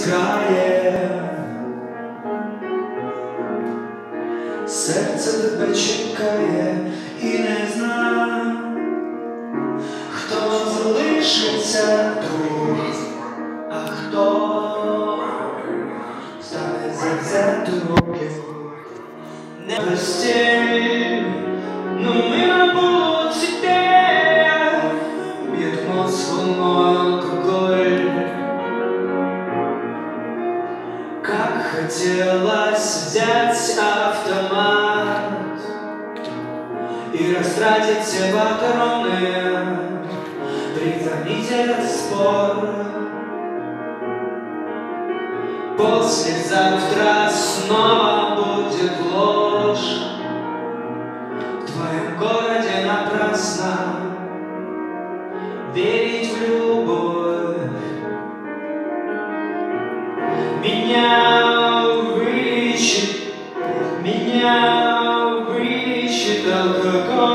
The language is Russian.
безкрає, серце тебе чекає і не зна, хто залишиться тут, а хто стане завзяти руки. Не постель, но мы на полуцепе, бьет мозг волной алкоголь. Как хотелось взять автомат и растратить все патроны, притомить этот спор. Послезавтра снова будет ложь, в твоем городе напрасно верить в любовь. Меня вылечит алкоголь.